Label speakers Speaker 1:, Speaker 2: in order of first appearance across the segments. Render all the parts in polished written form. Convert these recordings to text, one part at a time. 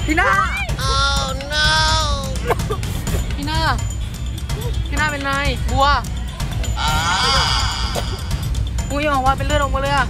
Speaker 1: พี่นาพี่นาเป็นไงบัวอุ้ยออกมาเป็นเลือดออกมาเลยอะ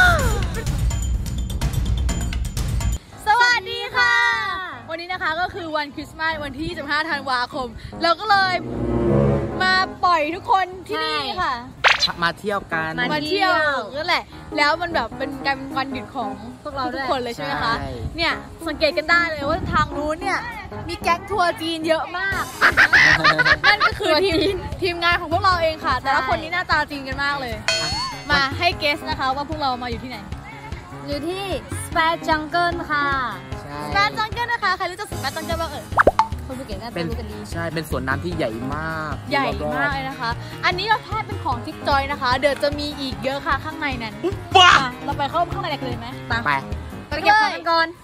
Speaker 2: สวัสดีค่ะวันนี้นะคะก็คือวันคริสต์มาสวันที่25ธันวาคมเราก็เลยมาปล่อยทุกคนที่นี่ค่ะ
Speaker 1: มาเที่ยวกัน
Speaker 2: มาเที่ยวนั่นแหละแล้วมันแบบเป็นการวันหยุดของพวกเราทุกคนเลยใช่ไหมคะเนี่ยสังเกตกันได้เลยว่าทางนู้นเนี่ยมีแก๊งทัวร์จีนเยอะมากนั่นก็คือทีมงานของพวกเราเองค่ะแต่ละคนนี้หน้าตาจีนกันมากเลยมาให้เกสนะคะว่าพวกเรามาอยู่ที่ไหนอยู่ที่ Spare Jungle ค่ะ Spare Jungle นะคะใครรู้จัก Spare Jungle บ้างคนภูเก็ตน่าจะรู้กันดี
Speaker 1: ใช่เป็นสวนน้ำที่ใหญ่มาก
Speaker 2: ใหญ่มากเลยนะคะอันนี้เราแค่เป็นของจิ๊กจอยนะคะเดี๋ยวจะมีอีกเยอะค่ะข้างในนั้นเราไปเข้าข้างในกันเลยไหม
Speaker 1: ไป
Speaker 2: เก็บของกันก่อน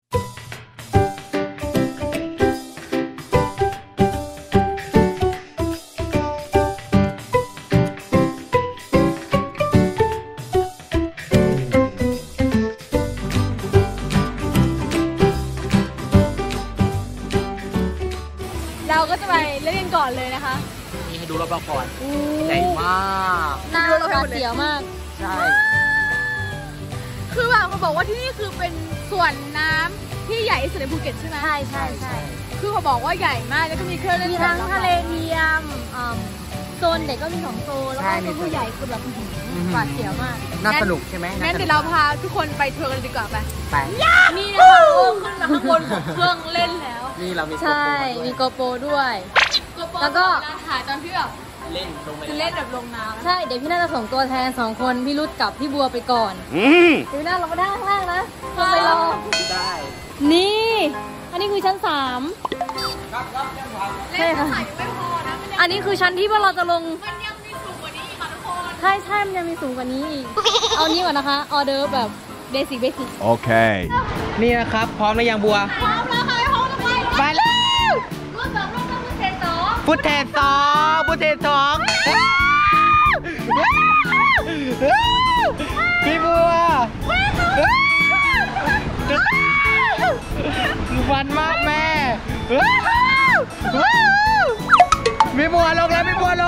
Speaker 2: เราก็จะไปเล่นก่อนเลยนะคะ
Speaker 1: นี่ให้ดูรอบๆก่อนใหญ่มาก
Speaker 2: น่าหวาดเสียวมาก
Speaker 1: ใช่
Speaker 2: คือแบบเขาบอกว่าที่นี่คือเป็นสวนน้ำที่ใหญ่ที่สุดในภูเก็ตใช่ไหมใช่คือเขาบอกว่าใหญ่มากแล้วก็มีเครื่องเล่นทั้งทะเลเทียมโซนเด็กก็มี2โซนแล้วก็โซนผู้ใหญ่คือแบบหวาดเสียวมาก
Speaker 1: น่าสนุกใช่ไหม
Speaker 2: งั้นเดี๋ยวเราพาทุกคนไปทัวร์กันดีกว่าไปนี่นะคะขึ้นมาข้างบนของเครื่องเล่นแล้ว
Speaker 1: นี่เรามี
Speaker 2: ใช่มีโกโปรด้วยแล้วก็ถ่ายตอนที่แบบ
Speaker 1: เล่นลงไป
Speaker 2: คือเล่นแบบลงน้ำใช่เดี๋ยวพี่น่าจะส่งตัวแทน2คนพี่รุดกับพี่บัวไปก่อนเดี๋ยวพี่น่าลงมาด้านข้างล่างนะลงไปรอ
Speaker 1: ได้
Speaker 2: นี่อันนี้คือชั้น3ใช่ค่ะอันนี้คือชั้นที่ว่าเราจะลงมันยังมีสูงกว่านี้อีกค่ะทุกคนใช่มันยังมีสูงกว่านี้อีกเอานี้ก่อนนะคะออเดอร์แบบเบสิก
Speaker 1: โอเคนี่นะครับพร้อมหรือยังบัว
Speaker 2: พร้อมแล้วค่ะพร้อมแล้ว
Speaker 1: ไปแล้ว
Speaker 2: ฟุตเทส2
Speaker 1: พี่บัววันมากแม่พี่บัวลงแล้ว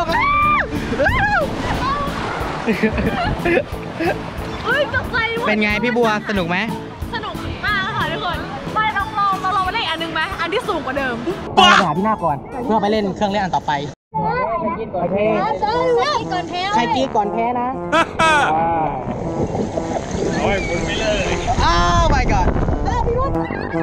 Speaker 1: เป็นไงพี่บัวสนุกไหม
Speaker 2: สนุกมากค่ะทุกคนไปลองมาเล่นอันนึงไหมอันที่สูงกว่าเดิม
Speaker 1: ไปหาพี่หน้าก่อนเพื่อไปเล่นเครื่องเล่นอันต่อไปใครกี้ก่อนแพ้นะโอ้ยคุณไม่เลยอ้าว my god พี่รุ่น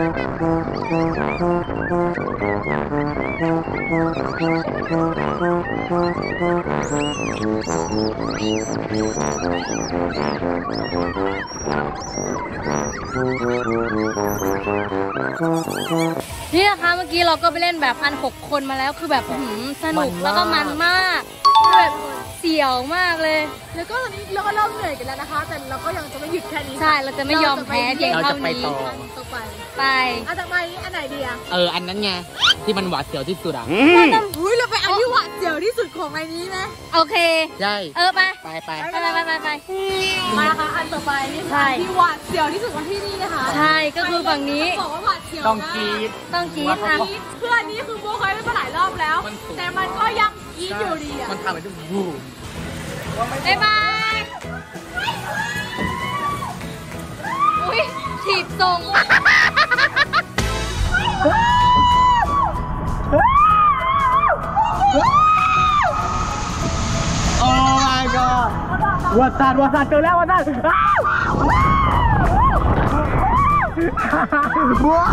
Speaker 2: นี่นะคะเมื่อกี้เราก็ไปเล่นแบบอัน6 คนมาแล้วคือแบบสนุกแล้วก็มันมากแบบเสียวมากเลยแล้วก็ตอนนี้เราก็เริ่มเหนื่อยกันแล้วนะคะแต่เราก็ยังจะไม่หยุดแค่นี้ใช่เราจะไม่ยอมแพ้เพียงเท่านี้ไปอันต่อไปอันไหนดีอะ
Speaker 1: อันนั้นไงที่มันหวาดเสียวที่สุดอ่ะ
Speaker 2: เราไปอันที่หวาดเสียวที่สุดของในนี้ไหมโอเค
Speaker 1: ใช่
Speaker 2: ไปมาค่ะอันต่อไปนี่ค่ะที่หวาดเสียวที่สุดของที่นี่นะคะใช่ก็คือฝั่งนี้บอกว่าหวาดเสียว
Speaker 1: ต้องกรี๊ด
Speaker 2: นะเพื่อนนี้คือโบเคยไปมาหลายรอบแล้วแต่มันก็ยังกรี๊ดอยู่ดีอ่ะ
Speaker 1: มันทำไปทุกบู
Speaker 2: บ๊ายบายอุ้ยถีบทรง
Speaker 1: โอ้ my god วัดสัตว์เจอแล้ววัดสัตว์บัว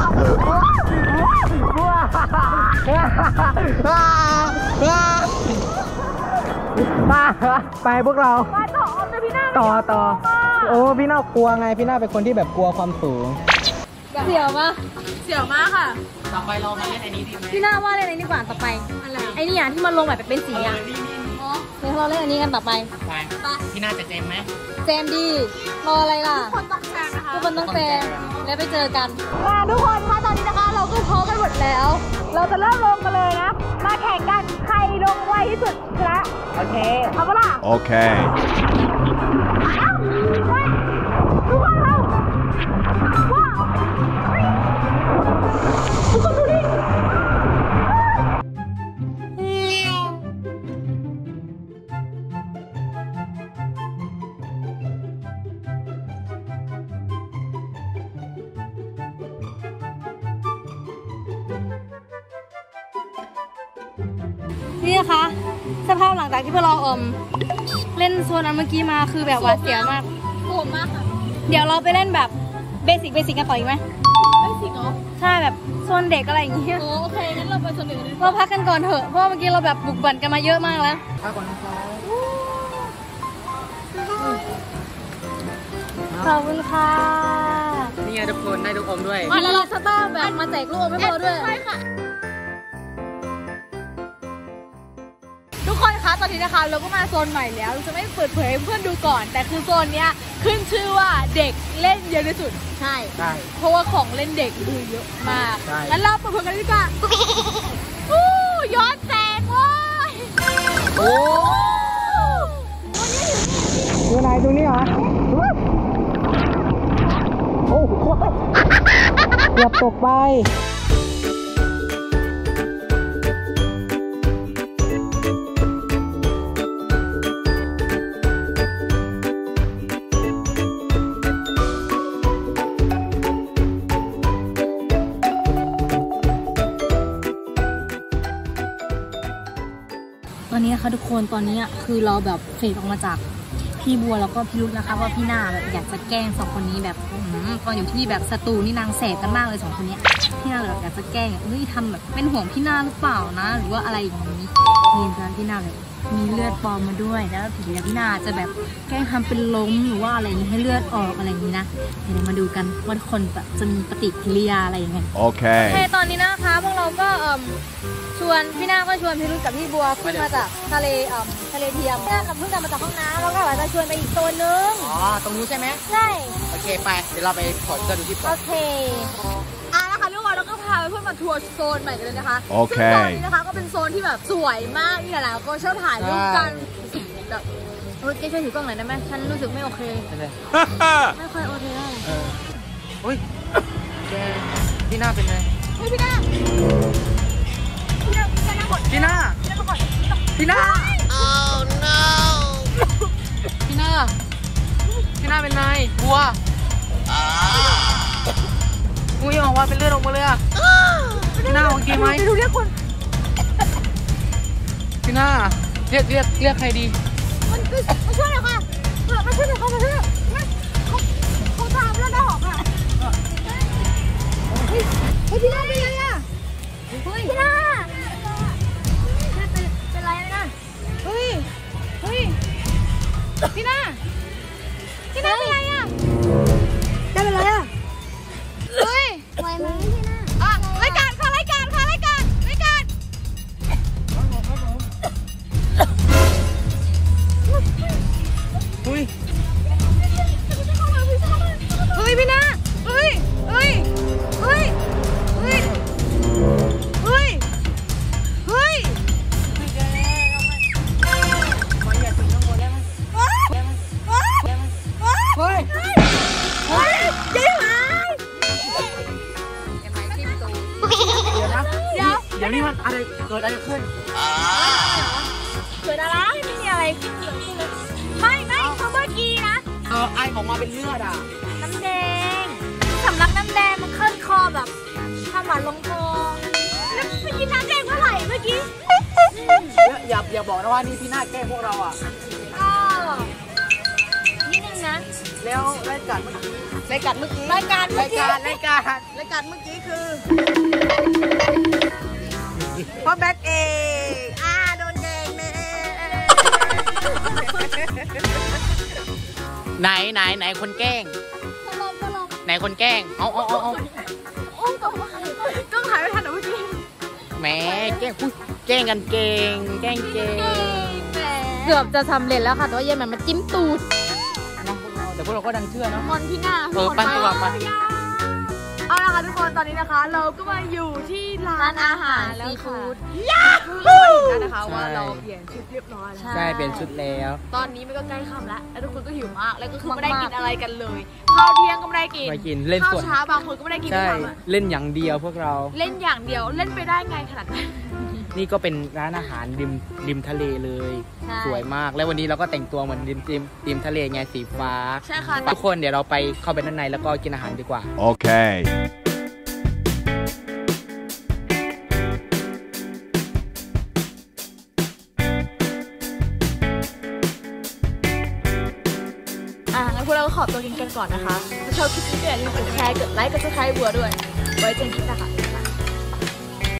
Speaker 1: ไปพวกเราต่อโอ้พี่น่ากลัวไงพี่น่าเป็นคนที่แบบกลัวความสูง
Speaker 2: เสียวมากค่ะ
Speaker 1: ต่อไปเรามาเล่นไอ้นี้ดีไหม
Speaker 2: พี่น่าว่าเล่นไอ้นี้ก่อนต่อไปอะไรไอ้นี่อย่างที่มันลงแบบเป็นสีอ่ะเดี๋ยวเราเล่นอันนี้กันต่อไป
Speaker 1: พี่น่าจะเจมไหม
Speaker 2: เจมดีรออะไรล่ะทุกคนต้องแซงนะคะทุกคนต้องแซงแล้วไปเจอกันทุกคนค่ะตอนนี้นะคะเราก็พร้อมกันหมดแล้วเราจะเริ่มลงกันเลยนะมาแข่งกันใครลงไวที่สุดชนะ
Speaker 1: โอเค
Speaker 2: เอาปะล่ะ
Speaker 1: โอเค
Speaker 2: ทุกคนเราว้าวนี่นะคะสภาพหลังจากที่พวกเราเล่นโซนนั้นเมื่อกี้มาคือแบบหวาดเสียวมากโหดมากค่ะเดี๋ยวเราไปเล่นแบบเบสิกกันต่ออีกไหมเบสิกเหรอใช่แบบโซนเด็กอะไรอย่างเงี้ยโอเคงั้นเราไปโซนเด็กเราพักกันก่อนเถอะเพราะเมื่อกี้เราแบบบุกบั่นกันมาเยอะมากแล้ว
Speaker 1: พักก่อนนะครับ
Speaker 2: ขอบคุณค่ะ
Speaker 1: นี่ไงทุกคนได้ลูกอมด้วย
Speaker 2: แล้วเราสตาร์แบบมาแจกลูกอมให้พวกเราด้วยใช่ค่ะทุกคนคะตอนนี้นะคะเราก็มาโซนใหม่แล้วเราจะไม่เปิดเผยให้เพื่อนดูก่อนแต่คือโซนเนี้ยขึ้นชื่อว่าเด็กเล่นเยอะที่สุดใช่เพราะว่าของเล่นเด็กคือเยอะมากงั้นเราเปิดเผยกันดีกว่าย้อนแสงเว้ย
Speaker 1: โอ้ดูไหนดูนี่เหรอโอ้เกือบตกไป
Speaker 2: ตอนนี้นะคะทุกคนตอนนี้คือเราแบบเฟดออกมาจากพี่บัวแล้วก็พี่รุธนะคะว่าพี่หน้าแบบอยากจะแกล้งสองคนนี้แบบตอนอยู่ที่แบบสตูนี่นางแสบกันมากเลยสองคนนี้พี่หน้าแบบอยากจะแกล้งทำแบบเป็นห่วงพี่หน้าหรือเปล่านะหรือว่าอะไรอย่างนี้นี่ค่ะพี่หน้าแบบมีเลือดปลอมมาด้วยแล้วถึงพี่หน้าจะแบบแกล้งทำเป็นล้มหรือว่าอะไรอย่างนี้ให้เลือดออกอะไรอย่างนี้นะเดี๋ยวมาดูกันว่าคนจะมีปฏิกิริยาอะไรยังไงโอเคตอนนี้นะคะพวกเราก็ชวนพี่หน้าก็ชวนพี่รุ่นกับพี่บัวขึ้นมาจากทะเลเทียมพี่หน้ากับเพิ่งกลับมาจากห้องน้ำแล้วก็อาจจะชวนไปอีกโซนนึง
Speaker 1: ตรงนู้นใช่ไหม
Speaker 2: ใช่
Speaker 1: โอเคไปเดี๋ยวเราไปถอดเสื้อดูที่
Speaker 2: โอเคนะคะทุกคนเราก็พาไปเพื่อนมาทัวร์โซนใหม่กันเลยนะคะซึ่งโซนนี้นะคะก็เป็นโซนที่แบบสวยมากนี่แหละก็ชอบถ่ายรูปกันแบบแกช่วยถือกล้องหน่อยได้ไหมฉันรู้สึกไม่โอเคไม่ค่อยโอเคเท่าไหร่
Speaker 1: อุ้ยแกพี่หน้าเป็นไง
Speaker 2: พี่หน้า
Speaker 1: พี่หน้าoh no พี่หน้าเป็นไงบัวอุ้ยออกมาเป็นเลือดออกมาเลยอะพี่หน้าโอเคไหม
Speaker 2: ดูเรียกคน
Speaker 1: พี่หน้าเรียกใครดี
Speaker 2: มาช่วยหน่อยค่ะมาช่วยหน่อยเขาตามแล้วได้หอกอ่ะเฮ้ยพี่หน้าเป็นไงอ่ะพี่หน้าเป็นไรนะเฮ้ยพี่หน้าเป็นไรอ่ะได้เป็นไรอ่ะเฮ้ยไหวไหมพี่หน้ารายการ
Speaker 1: อุ้ย
Speaker 2: พี่หน้าเฮ้ย
Speaker 1: เดี๋ยวนี้มันอะไรเกิดอะไรขึ้น
Speaker 2: เกิดอะไรไม่มีอะไรขึ้นเลยไม่เขาเมื่อกี้นะ
Speaker 1: ไอออกมาเป็นเลือดอ่ะ
Speaker 2: น้ำแดงสำลักน้ำแดงมันขึ้นคอแบบทำหวานลงคอแล้วเมื่อกี้น้ำแดงเมื่อไหร่เมื่อกี้
Speaker 1: อย่าบอกนะว่านี่พี่หน้าแกล้งพวกเราอ่ะ
Speaker 2: นิดนึงนะ
Speaker 1: แล้วรายการเมื่อกี้คือพ่อแบทเองโดนแกล้งแม่ไหนคนแกล้งไหนคนแกล้งเอา
Speaker 2: ต้องถ่ายไม่ทันเมื่อกี้
Speaker 1: แหมแกล้งกันเก่งแกล้งเก่ง
Speaker 2: เกือบจะสำเร็จแล้วค่ะแต่ว่าเย็นมันจิ้มตูด
Speaker 1: เดี๋ยวพวกเราก็ดันเชื่อเนาะ
Speaker 2: มอนพี่หน้า
Speaker 1: ปั้นตัวไป
Speaker 2: เอาละค่ะทุกคนตอนนี้นะคะเราก็มาอยู่ที่ร้านอาหารซีฟู้ดนะคะว่าเราเปลี่ยนชุดเรียบร้อยแล้ว
Speaker 1: ใช่เปลี่ยนชุดแล้ว
Speaker 2: ตอนนี้มันก็ใกล้ค่ำแล้วทุกคนก็หิวมากแล้วก็คือไม่ได้กินอะไรกันเลยข้าวเที่ยงก็ไม่ได้กินข้าวเช้าบางคนก็ไม่ได้กินใช่
Speaker 1: เล่นอย่างเดียวพวกเรา
Speaker 2: เล่นอย่างเดียวเล่นไปได้ไงขนาดนั้น
Speaker 1: นี่ก็เป็นร้านอาหารริมทะเลเลยสวยมากแล้ววันนี้เราก็แต่งตัวเหมือนริมทะเลไงสีฟ้า
Speaker 2: ใช่ค่ะ
Speaker 1: ทุกคนเดี๋ยวเราไปเข้าไปด้านในแล้วก็กินอาหารดีกว่าโอเค
Speaker 2: พวกเราก็ขอตัวกินกันก่อนนะคะถ้าชอบคลิปนี้ก็อย่าลืมกดแชร์กดไลค์กดซับสไครต์บัวด้วยไว้เจอกันคลิปหน้าค่ะ